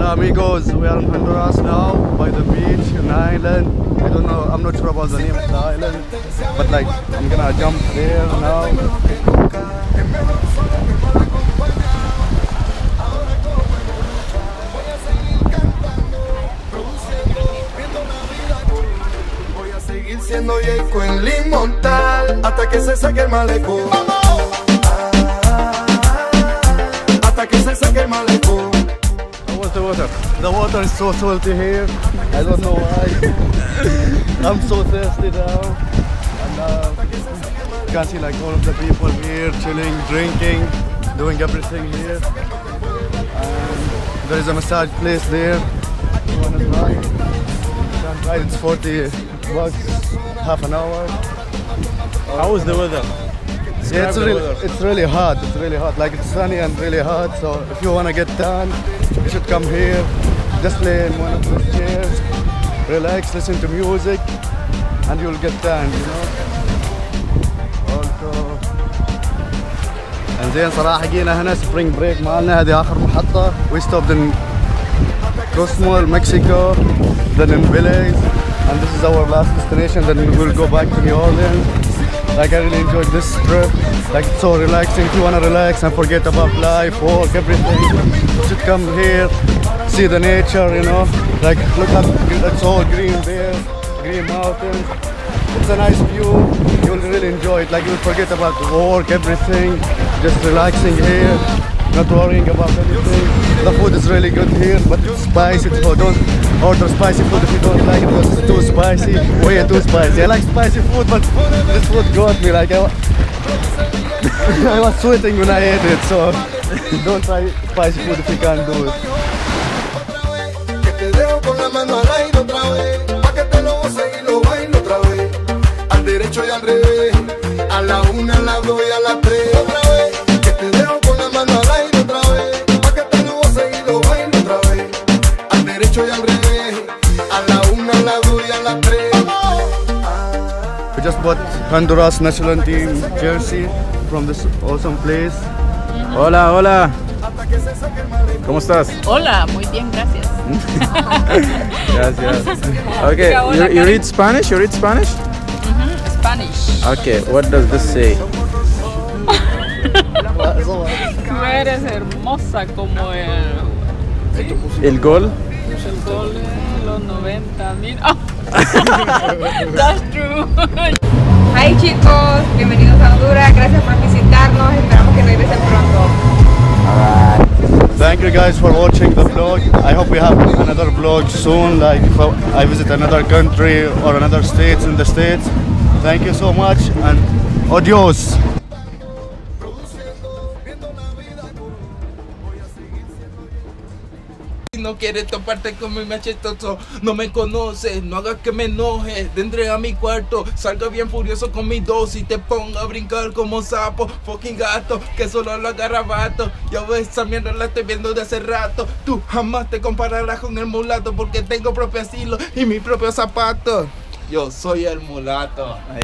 Hola amigos, we are in Honduras now by the beach in the island. I don't know, I'm not sure about the name of the island, but like I'm gonna jump there now. Siendo Yeco en Limontal hasta que se saque el malecón. Hasta que se saque el malecón. How was the water? The water is so salty here. I don't know why. I'm so thirsty now. And you can see like all of the people here chilling, drinking, doing everything here. And there is a massage place there. You wanna try? You can try. It's 40 bucks, half an hour. How is the weather? Yeah, it's really hot. It's really hot. Like it's sunny and really hot. So if you wanna get tan, you should come here. Just lay in one of these chairs, relax, listen to music, and you'll get tan. You know. Also, زين صراحة جينا هنا spring break مالنا. هذه آخر محطة. We stopped in Cosmo, Mexico, then in Belize, and this is our last destination. Then we will go back to New Orleans. Like I really enjoyed this trip. Like it's so relaxing. If you wanna relax and forget about life, work, everything, you should come here, see the nature. You know, like look at it's all green there, green mountains. It's a nice view. You'll really enjoy it. Like you'll forget about work, everything, just relaxing here, not worrying about anything. The food is really good here, but it's spicy. So don't order spicy food if you don't like it because it's too spicy. Way too spicy. I like spicy food, but this food got me. Like I was sweating when I ate it. So don't try spicy food if you can't do it. Derecho y al revés, a la una, a las dos y a las tres. Otra vez, que te dejo con la mano al aire otra vez, pa' que te lo goces y lo bailo otra vez. Al derecho y al revés, a la una, a las dos y a las tres. We just bought Honduras national team jersey from this awesome place. Hola, hola. ¿Cómo estás? Hola, muy bien, gracias. Gracias. Okay, you read Spanish? You read Spanish? Spanish. Okay, what does this say? Tú eres hermosa como El gol? el gol de los 90. Mira. That's true. Hi chicos, bienvenidos a Honduras, gracias por visitarnos, esperamos que regresen pronto. Thank you guys for watching the vlog. I hope we have another vlog soon, like if I visit another country or another states in the States. Thank you so much and adios. Si no quieres toparte con mi machetoso, no me conoces, no hagas que me enoje. Entré a mi cuarto, salga bien furioso con mi dosis, te ponga a brincar como sapo, fucking gato, que solo lo agarra vato. Yo esa mierda la estoy viendo de hace rato. Tú jamás te compararás con el mulato porque tengo propio estilo y mi propio zapato. Yo soy el mulato.